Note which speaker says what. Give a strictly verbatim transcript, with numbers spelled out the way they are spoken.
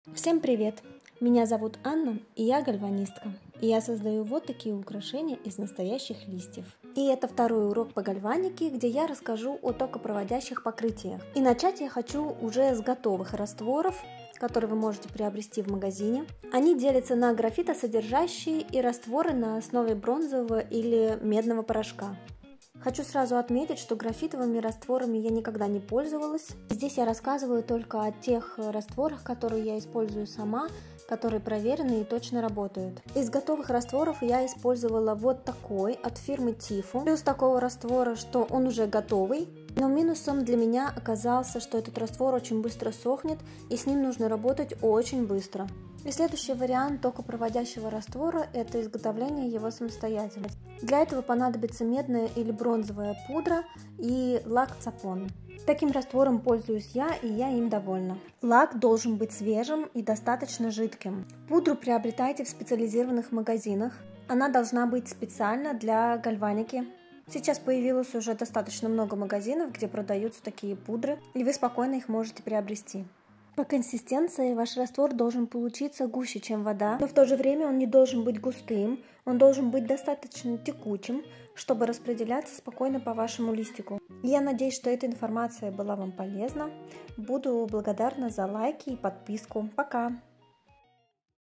Speaker 1: Всем привет! Меня зовут Анна, и я гальванистка. И я создаю вот такие украшения из настоящих листьев. И это второй урок по гальванике, где я расскажу о токопроводящих покрытиях. И начать я хочу уже с готовых растворов, которые вы можете приобрести в магазине. Они делятся на графитосодержащие и растворы на основе бронзового или медного порошка. Хочу сразу отметить, что графитовыми растворами я никогда не пользовалась. Здесь я рассказываю только о тех растворах, которые я использую сама, которые проверены и точно работают. Из готовых растворов я использовала вот такой от фирмы Тифу. Плюс такого раствора, что он уже готовый. Но минусом для меня оказался, что этот раствор очень быстро сохнет, и с ним нужно работать очень быстро. И следующий вариант токопроводящего раствора – это изготовление его самостоятельно. Для этого понадобится медная или бронзовая пудра и лак цапон. Таким раствором пользуюсь я, и я им довольна. Лак должен быть свежим и достаточно жидким. Пудру приобретайте в специализированных магазинах. Она должна быть специально для гальваники. Сейчас появилось уже достаточно много магазинов, где продаются такие пудры, и вы спокойно их можете приобрести. По консистенции ваш раствор должен получиться гуще, чем вода, но в то же время он не должен быть густым, он должен быть достаточно текучим, чтобы распределяться спокойно по вашему листику. Я надеюсь, что эта информация была вам полезна. Буду благодарна за лайки и подписку. Пока!